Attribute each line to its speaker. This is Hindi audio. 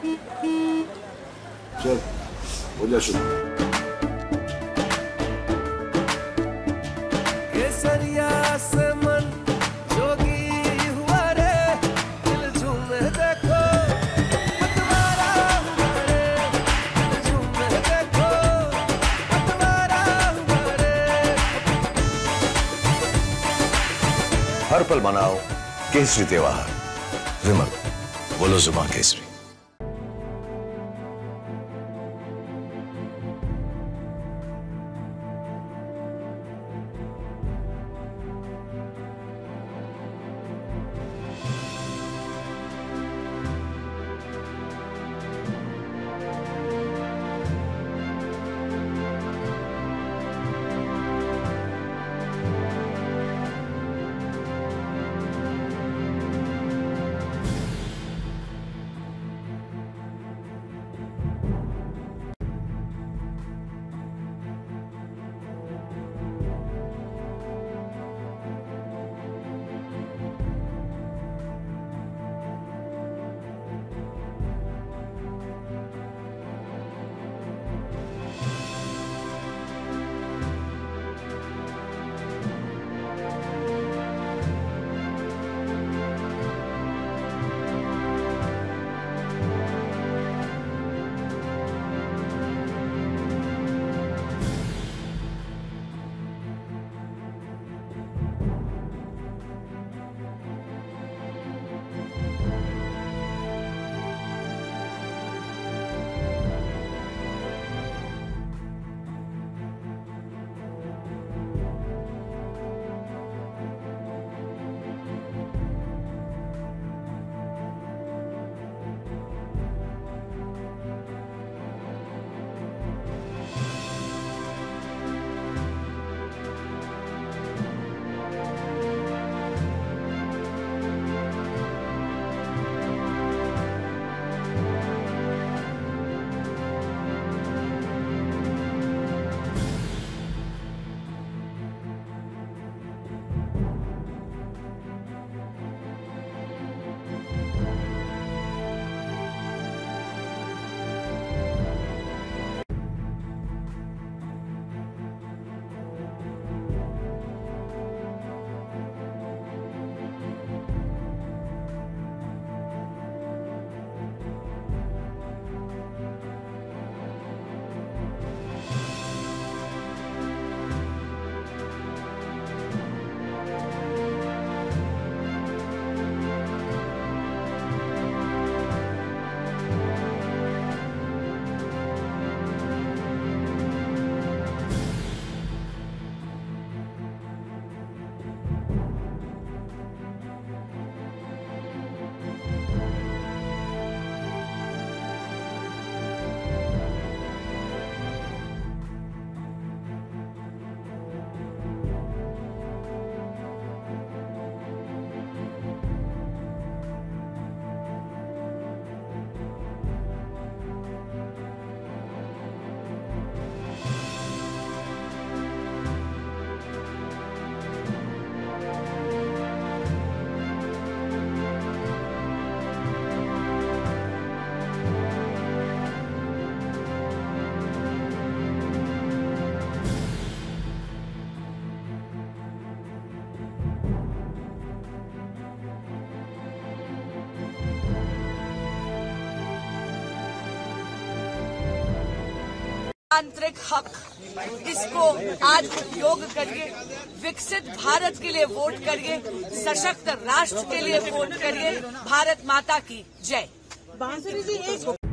Speaker 1: चल हो जा शुरू।
Speaker 2: केसरिया से मन जोगी हुआ रे, दिल झूमे देखो पतवारा हुआ रे, दिल झूमे देखो पतवारा हुआ रे।
Speaker 3: हर पल मनाओ केसरी त्योहार। विमल, बोलो जुबान केसरी।
Speaker 4: आंतरिक हक, इसको आज उपयोग करिए। विकसित भारत के लिए वोट करिए, सशक्त राष्ट्र के लिए वोट करिए। भारत माता की जय।